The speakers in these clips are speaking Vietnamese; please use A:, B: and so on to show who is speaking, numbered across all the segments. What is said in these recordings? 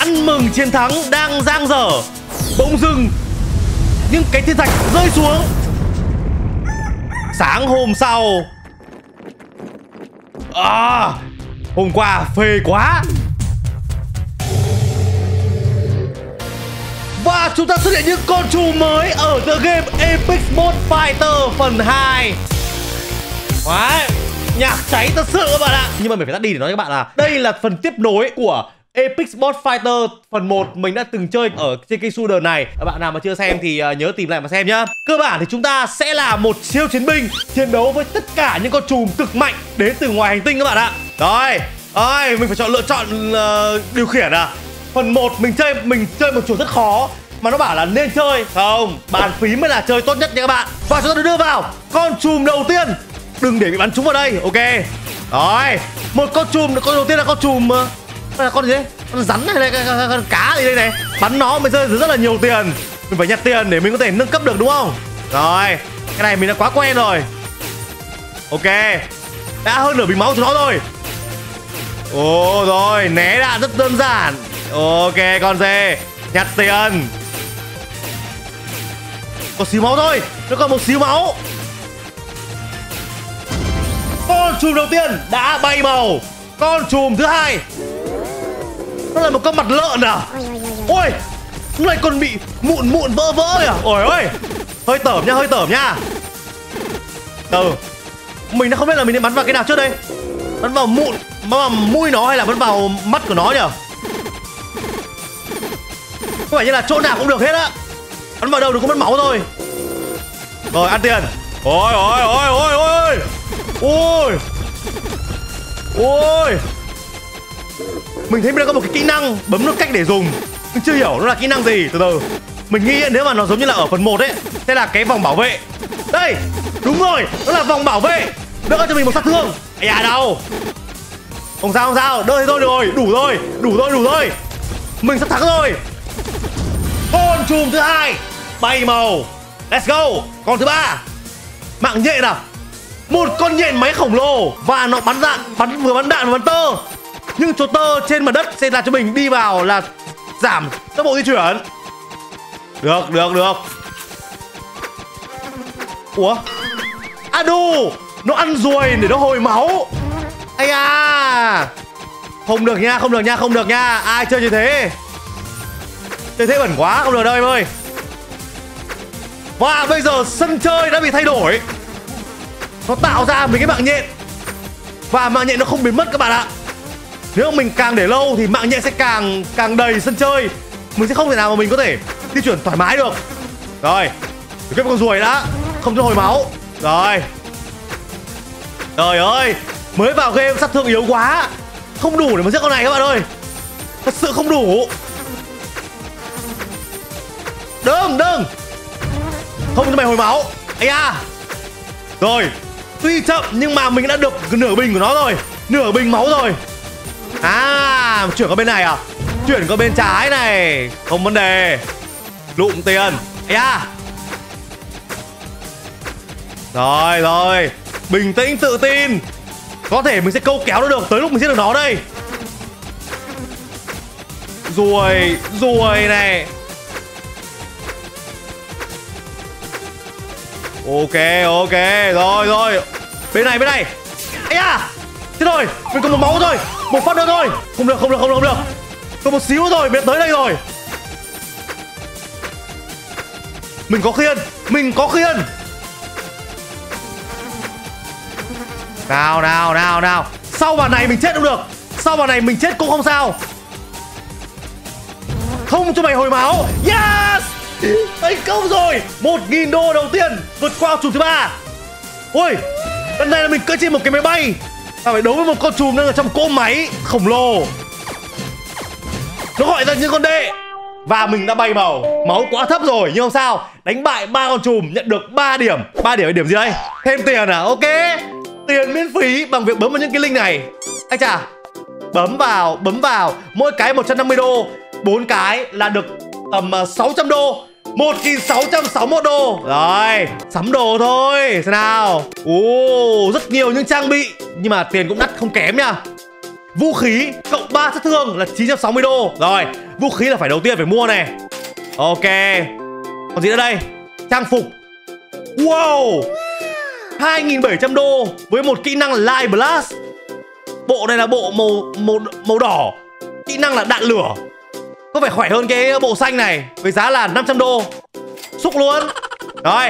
A: ăn mừng chiến thắng đang dang dở, bỗng dưng những cái thiên thạch rơi xuống. Sáng hôm sau, hôm qua phê quá. Và chúng ta xuất hiện những con trù mới ở tựa game Epic Sport Fighter phần 2. Đấy, nhạc cháy thật sự các bạn ạ. Nhưng mà mình phải tắt đi để nói cho các bạn là đây là phần tiếp nối của Epic Sport Fighter phần 1 mình đã từng chơi ở trên cái shooter này. Các bạn nào mà chưa xem thì nhớ tìm lại mà xem nhá. Cơ bản thì chúng ta sẽ là một siêu chiến binh chiến đấu với tất cả những con trùm cực mạnh đến từ ngoài hành tinh các bạn ạ. Rồi, mình phải lựa chọn điều khiển à. Phần 1 mình chơi một chuột rất khó mà nó bảo là nên chơi. Không, bàn phím mới là chơi tốt nhất nha các bạn. Và chúng ta đưa vào con trùm đầu tiên. Đừng để bị bắn trúng vào đây, ok. Rồi, một con đầu tiên là con trùm là con gì đấy? Con rắn hay là con cá gì đây này? Bắn nó mới rơi rất là nhiều tiền. Mình phải nhặt tiền để mình có thể nâng cấp được đúng không? Rồi, cái này mình đã quá quen rồi. Ok, đã hơn nửa bình máu cho nó rồi. Ồ rồi, né đạn rất đơn giản. Ok, con dê nhặt tiền. Có xíu máu thôi, nó còn một xíu máu. Con chùm đầu tiên đã bay màu. Con chùm thứ hai, nó là một con mặt lợn à? Ôi, nó lại còn bị mụn vỡ à? Ôi ơi, hơi tởm nha. Mình đã không biết là mình nên bắn vào cái nào trước đây. Bắn vào mũi nó hay là bắn vào mắt của nó nhỉ? Có vẻ như là chỗ nào cũng được hết á. Bắn vào đâu đừng có mất máu thôi. Rồi, ăn tiền. Ôi, mình thấy mình đã có một cái kỹ năng bấm nút cách để dùng, nhưng chưa hiểu nó là kỹ năng gì. Từ từ, mình nghĩ nếu mà nó giống như là ở phần 1 ấy, sẽ là cái vòng bảo vệ. Đây, đúng rồi, nó là vòng bảo vệ. Đỡ cho mình một sát thương. À đâu. Không sao, đỡ thì thôi được rồi, đủ rồi. Mình sắp thắng rồi. Con chùm thứ hai bay màu. Let's go. Con thứ ba, mạng nhện à? Một con nhện máy khổng lồ và nó bắn đạn, vừa bắn đạn vừa bắn tơ. Nhưng chỗ tơ trên mặt đất sẽ làm cho mình đi vào là giảm tốc độ di chuyển. Được. Ủa? Đù, nó ăn ruồi để nó hồi máu. Ây da. Không được nha. Ai chơi như thế? Chơi thế bẩn quá, không được đâu em ơi. Và bây giờ sân chơi đã bị thay đổi. Nó tạo ra một cái mạng nhện. Và mạng nhện nó không biến mất các bạn ạ. Nếu mình càng để lâu thì mạng nhện sẽ càng đầy sân chơi. Mình sẽ không thể nào mà mình có thể di chuyển thoải mái được. Rồi, kết con ruồi đã, không cho hồi máu. Rồi. Trời ơi, mới vào game sát thương yếu quá, không đủ để mà giết con này các bạn ơi. Thật sự không đủ. Đừng. Không cho mày hồi máu. Ây da. Rồi, tuy chậm nhưng mà mình đã được nửa bình của nó rồi. Nửa bình máu rồi. Chuyển qua bên này à? Chuyển qua bên trái này, không vấn đề. Lụm tiền. Ây da. Rồi, bình tĩnh tự tin. Có thể mình sẽ câu kéo nó được tới lúc mình giết được nó đây. Ruồi này. Ok. Rồi. Bên này. Ây da. Thế rồi, mình còn một máu thôi. Một phát nữa thôi. Không được. Còn một xíu rồi, mình tới đây rồi. Mình có khiên. Nào. Sau bàn này mình chết cũng được. Sau bàn này mình chết cũng không sao. Không cho mày hồi máu. Yes. Thành công rồi. 1.000 đô đầu tiên. Vượt qua chùm thứ 3. Ôi, lần này là mình cưỡi trên một cái máy bay. Ta phải đấu với một con chùm đang ở trong cỗ máy khổng lồ. Nó gọi ra những con đê. Và mình đã bay màu. Máu quá thấp rồi nhưng không sao. Đánh bại 3 con chùm nhận được 3 điểm. 3 điểm là điểm gì đây? Thêm tiền à? Ok. Tiền miễn phí bằng việc bấm vào những cái link này. Anh chà. Bấm vào. Mỗi cái 150 đô. 4 cái là được tầm 600 đô. 1.661 đô. Rồi, sắm đồ thôi. Xem nào. Rất nhiều những trang bị. Nhưng mà tiền cũng đắt không kém nha. Vũ khí cộng 3 sát thương là 960 đô. Rồi, vũ khí là phải đầu tiên phải mua này. Ok. Còn gì nữa đây? Trang phục. Wow, 2.700 đô với một kỹ năng Light Blast. Bộ này là bộ màu đỏ. Kỹ năng là đạn lửa. Có vẻ khỏe hơn cái bộ xanh này. Với giá là 500 đô. Xúc luôn. Rồi.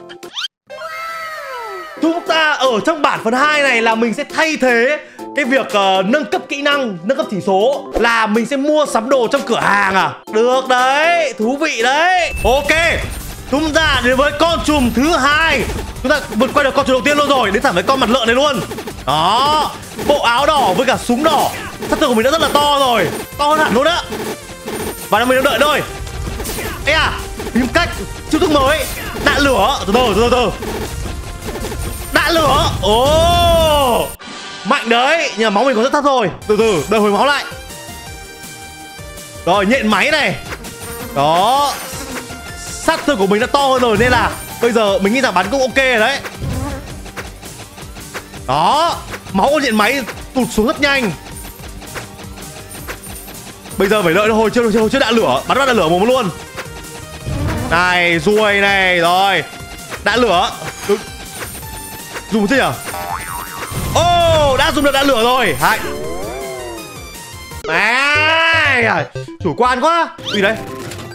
A: Chúng ta ở trong bản phần 2 này là mình sẽ thay thế cái việc nâng cấp kỹ năng, nâng cấp chỉ số là mình sẽ mua sắm đồ trong cửa hàng à. Được đấy, thú vị đấy. Ok, chúng ta đến với con trùm thứ hai. Chúng ta vượt qua được con trùm đầu tiên luôn rồi, đến thẳng với con mặt lợn này luôn. Đó, bộ áo đỏ với cả súng đỏ. Sát thương của mình đã rất là to rồi, to hơn hẳn luôn á. Và mình đang đợi thôi. Ê à, tìm cách chiêu thức mới, đạn lửa. Từ từ. Đạn lửa. Ồ, mạnh đấy, nhưng mà máu mình còn rất thấp thôi. Từ từ, đợi hồi máu lại. Rồi, nhện máy này. Đó, sát thương của mình đã to hơn rồi nên là bây giờ mình nghĩ rằng bắn cũng ok rồi đấy. Đó, máu của nhện máy tụt xuống rất nhanh. Bây giờ phải đợi nó hồi chưa đạn lửa, bắn vào đạn lửa mồm luôn. Này, ruồi này, rồi. Đạn lửa. Dùng thế nhỉ? Ô, đã dùng được đạn lửa rồi. Hai. À, chủ quan quá. Gì đấy?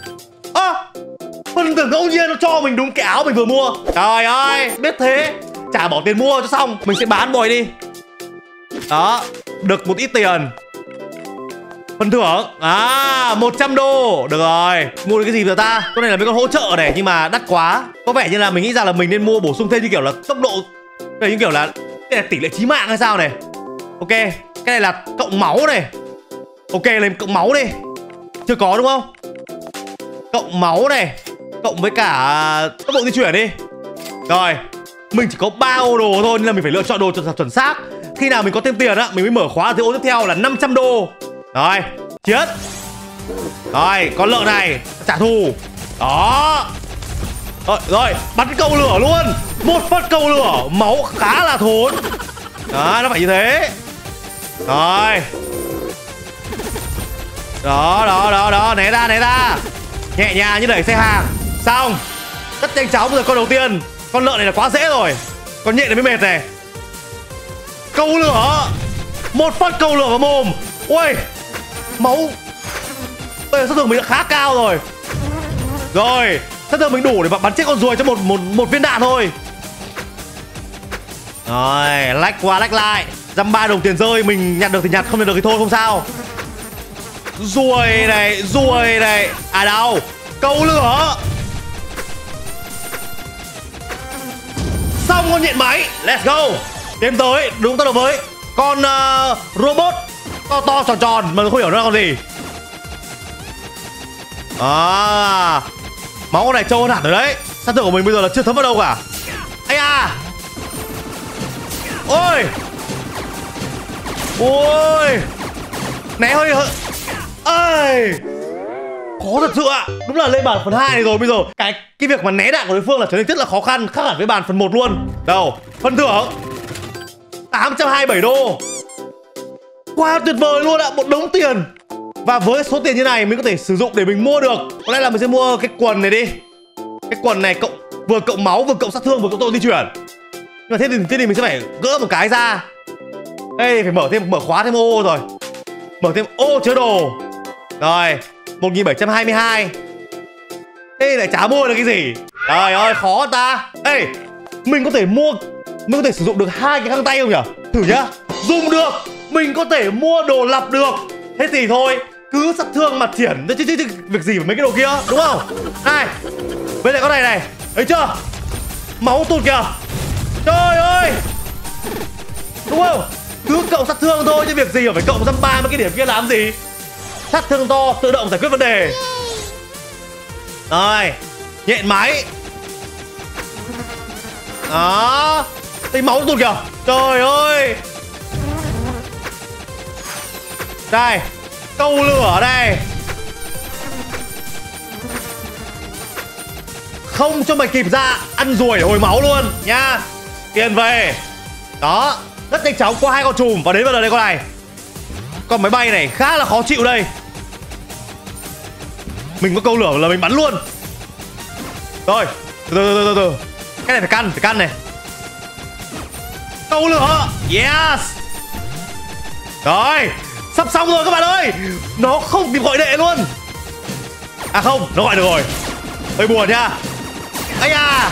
A: Phần thưởng ngẫu nhiên nó cho mình đúng cái áo mình vừa mua. Trời ơi, biết thế chả bỏ tiền mua cho xong. Mình sẽ bán bồi đi. Đó, được một ít tiền. Phần thưởng 100 đô. Được rồi, mua được cái gì giờ ta? Cái này là mấy con hỗ trợ này nhưng mà đắt quá. Có vẻ như là mình nghĩ rằng là mình nên mua bổ sung thêm như kiểu là tốc độ. Đây như kiểu là cái này tỷ lệ chí mạng hay sao này. Ok, cái này là cộng máu này. Ok, lên cộng máu đi. Chưa có đúng không? Cộng máu này, cộng với cả tốc độ di chuyển đi. Rồi, mình chỉ có 3 ô đồ thôi nên là mình phải lựa chọn đồ chuẩn xác. Khi nào mình có thêm tiền á, mình mới mở khóa từ ô tiếp theo là 500 đô. Rồi, chiến. Rồi, con lợn này trả thù. Đó. Rồi, bắn câu lửa luôn. Một phát câu lửa, máu khá là thốn. Đó, nó phải như thế. Rồi. Đó, né ra. Nhẹ nhàng như đẩy xe hàng. Xong. Rất nhanh chóng rồi con đầu tiên. Con lợn này là quá dễ rồi. Con nhện này mới mệt này. Câu lửa. Một phát câu lửa vào mồm. Ui, máu. Bây giờ sát thương mình đã khá cao rồi. Rồi, sát thương mình đủ để bắn chết con ruồi cho một viên đạn thôi. Rồi, lách qua lách lại. Dăm 3 đồng tiền rơi, mình nhặt được thì nhặt, không nhặt được thì thôi không sao. Ruồi này. À đâu, câu lửa. Xong con nhện máy. Let's go. Tiến tới, đúng tốc độ với con robot to tròn mà không hiểu nó là con gì. Máu này trâu hơn hẳn rồi đấy. Sát thương của mình bây giờ là chưa thấm vào đâu cả. Ây à. Ôi, né hơi ơi, khó thật sự ạ. Đúng là lên bản phần 2 này rồi. Bây giờ cái việc mà né đạn của đối phương là trở nên rất là khó khăn, khác hẳn với bản phần 1 luôn. Đâu, phần thưởng 827 đô. Quá tuyệt vời luôn ạ, một đống tiền. Và với số tiền như này mình có thể sử dụng để mình mua được. Có lẽ là mình sẽ mua cái quần này đi. Cái quần này vừa cộng máu, vừa cộng sát thương, vừa cộng tốc độ di chuyển. Nhưng mà thế thì mình sẽ phải gỡ một cái ra. Đây, phải mở khóa thêm ô rồi. Mở thêm ô chứa đồ. Rồi, 1722. Thế lại chả mua được cái gì. Trời ơi, khó ta. Ê, mình có thể sử dụng được 2 cái găng tay không nhỉ? Thử nhá. Dùng được, mình có thể mua đồ lặp được. Thế thì thôi, cứ sát thương mà triển chứ việc gì với mấy cái đồ kia, đúng không? Này, với lại con này thấy chưa? Máu tụt kìa. Trời ơi, đúng không? Cứ cộng sát thương thôi chứ việc gì mà phải cộng dăm 3 mấy cái điểm kia làm gì. Sát thương to, tự động giải quyết vấn đề. Rồi, nhện máy. Đó, thấy máu tụt kìa. Trời ơi. Đây, câu lửa đây. Không cho mày kịp ra, ăn ruồi hồi máu luôn nha. Tiền về. Đó, rất nhanh chóng qua 2 con chùm và đến bây giờ đây con này. con máy bay này khá là khó chịu đây. Mình có câu lửa là mình bắn luôn. Rồi, từ. Cái này phải căn này. Câu lửa. Yes. Rồi, sắp xong rồi các bạn ơi. Nó không kịp gọi đệ luôn. À không, nó gọi được rồi. Hơi buồn nha. Ây da.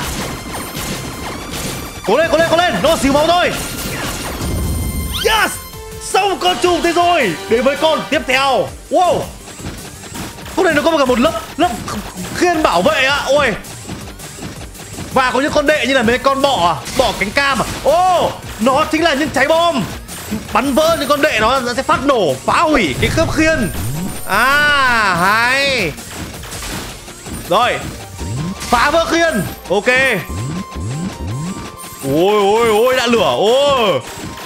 A: Cố lên, nó xíu máu thôi. Yes. Xong con trùng thế rồi. Đến với con tiếp theo. Wow. Con này nó có cả một lớp khiên bảo vệ ạ. Ôi. Và có những con đệ như là mấy con bọ à? Bọ cánh cam à? Ô, nó chính là những trái bom. Bắn vỡ những con đệ nó sẽ phát nổ, phá hủy cái khớp khiên. À, hay. Rồi, phá vỡ khiên. Ok. Ôi, đã lửa. Ôi.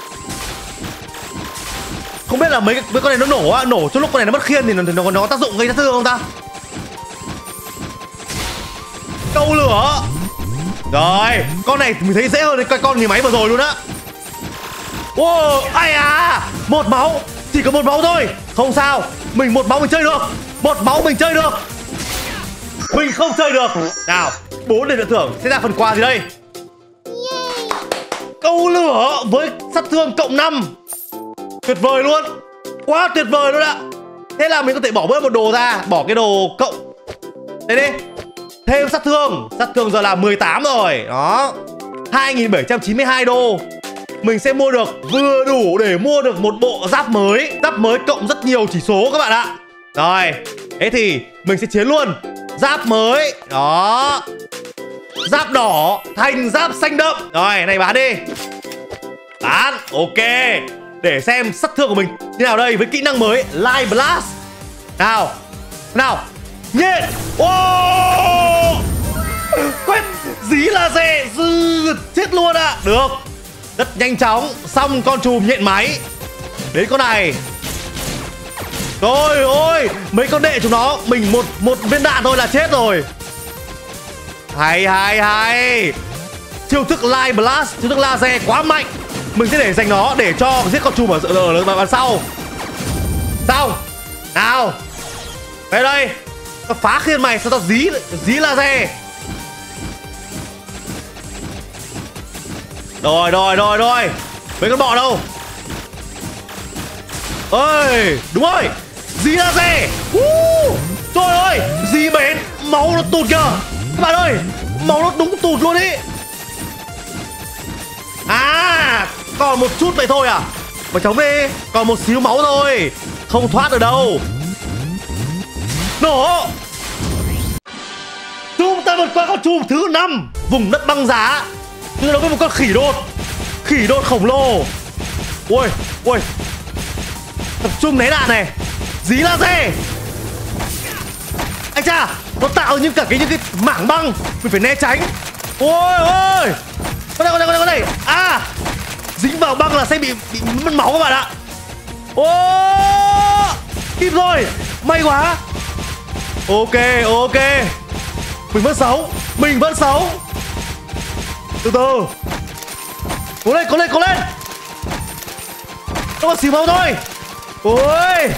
A: Không biết là mấy con này nó nổ á, nổ cho lúc con này nó mất khiên thì nó có tác dụng gây sát thương không ta? Câu lửa. Rồi, con này mình thấy dễ hơn cái con người máy vừa rồi luôn á. Wow, ai à, một máu, chỉ có một máu thôi. Không sao, mình một máu mình chơi được. Một máu mình chơi được. Mình không chơi được. Nào, 4 điểm nhận thưởng, sẽ ra phần quà gì đây? Câu lửa với sát thương cộng 5. Tuyệt vời luôn. Quá tuyệt vời luôn ạ. Thế là mình có thể bỏ bớt một đồ ra. Bỏ cái đồ cộng. Đây đi. Thêm sát thương giờ là 18 rồi. Đó, 2792 đô. Mình sẽ mua được vừa đủ để mua được một bộ giáp mới. Giáp mới cộng rất nhiều chỉ số các bạn ạ. Rồi, thế thì mình sẽ chiến luôn. Giáp mới. Đó, giáp đỏ thành giáp xanh đậm. Rồi, này bán đi. Bán, ok. Để xem sát thương của mình như nào đây với kỹ năng mới Light Blast. Nào, nhện. Wow. Quét dí laser. Chết luôn ạ. Được. Rất nhanh chóng. Xong con chùm nhện máy. Đến con này. Rồi ôi, mấy con đệ chúng nó. Mình một viên đạn thôi là chết rồi. Hay. Chiêu thức Light Blast, chiêu thức laser quá mạnh. Mình sẽ để dành nó để cho giết con chùm ở bàn sau. Xong. Nào. Về đây. Tao phá khiên mày, sao tao dí laser. Rồi. Mấy con bọ đâu? Ơi, đúng rồi. Dí laser. Trời ơi, dí bén. Máu nó tụt kìa. Các bạn ơi, máu nó đúng tụt luôn ý. À, còn một chút vậy thôi à? Mà chống đi, còn một xíu máu thôi. Không thoát được đâu. Nổ. Chúng ta vượt qua con chùm thứ 5, vùng đất băng giá. Từ đó với một con khỉ đột khổng lồ. Ui. Tập trung né đạn này. Dí laser. Anh cha, nó tạo những cái mảng băng. Mình phải né tránh. Ôi. Con này. À, dính vào băng là sẽ bị mất máu các bạn ạ. Kịp rồi. May quá. Ok. Mình vẫn sống. Từ từ. Cố lên. Nó có xíu máu thôi. Ôi.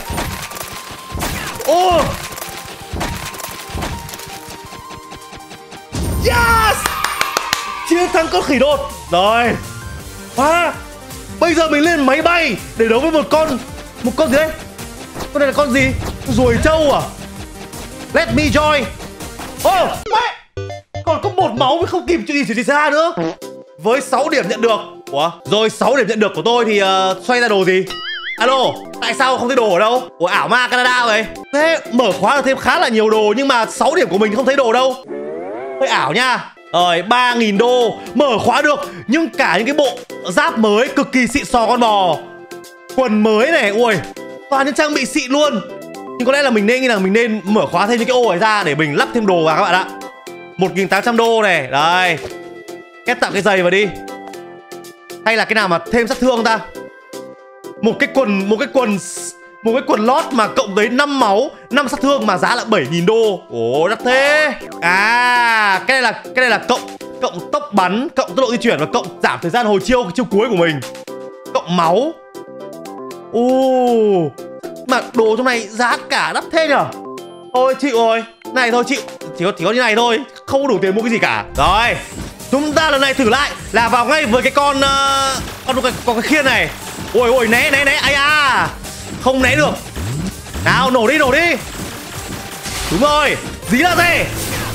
A: Yes. Chiến thắng con khỉ đột. Rồi. Bây giờ mình lên máy bay để đấu với một con gì đây? Con này là con gì? Ruồi trâu à? Let me join. Mẹ. Còn có một máu mới không kịp chuyện gì xảy ra nữa. Với 6 điểm nhận được. Rồi 6 điểm nhận được của tôi thì xoay ra đồ gì? Alo, tại sao không thấy đồ ở đâu? Ảo ma Canada vậy. Thế mở khóa được thêm khá là nhiều đồ, nhưng mà 6 điểm của mình không thấy đồ đâu. Hơi ảo nha. Rồi 3.000 đô mở khóa được, nhưng cả những cái bộ giáp mới cực kỳ xịn sò con bò. Quần mới này, ui, toàn những trang bị xịn luôn. Nhưng có lẽ là mình nên mở khóa thêm những cái ô này ra để mình lắp thêm đồ vào các bạn ạ. 1.800 đô này, đây. Ghép tặng cái giày vào đi. Hay là cái nào mà thêm sát thương ta? Một cái quần lót mà cộng tới 5 máu, 5 sát thương mà giá là 7.000 đô. Ồ, đắt thế. À, cái này là cộng tốc bắn, cộng tốc độ di chuyển và cộng giảm thời gian hồi chiêu cuối của mình. Cộng máu. Mà đồ trong này giá cả đắt thế nhở. Thôi chịu rồi. Này thôi chịu. Chỉ có như này thôi. Không có đủ tiền mua cái gì cả. Rồi. Chúng ta lần này thử lại là vào ngay với cái con cái khiên này. Ôi né. Ai à. Không né được. Nào nổ đi. Đúng rồi. Dí là gì.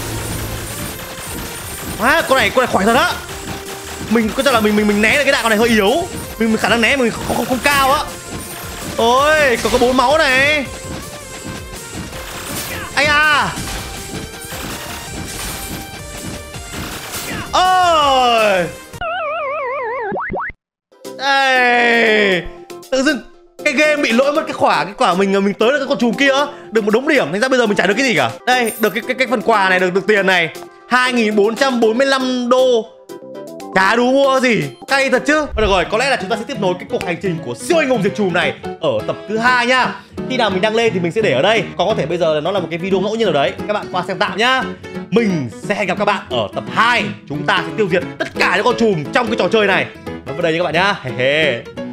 A: Con này khỏi thật á. Mình có cho là mình né được cái đạn con này hơi yếu. Mình khả năng né mình không cao á. Ôi có 4 máu này. Ai à. Ôi. Ê. Tự dưng cái game bị lỗi mất cái quả mình tới được cái con chùm kia được một đống điểm, thành ra bây giờ mình chả được cái gì cả. Đây được cái phần quà này, được tiền này 2.445 đô. Chả đủ mua gì, cay thật chứ. Được rồi, có lẽ là chúng ta sẽ tiếp nối cái cuộc hành trình của siêu anh hùng diệt chùm này ở tập thứ 2 nhá. Khi nào mình đăng lên thì mình sẽ để ở đây. Còn có thể bây giờ là nó là một cái video ngẫu nhiên ở đấy, các bạn qua xem tạm nhá. Mình sẽ hẹn gặp các bạn ở tập 2. Chúng ta sẽ tiêu diệt tất cả những con chùm trong cái trò chơi này. Đến đây nha các bạn nhá.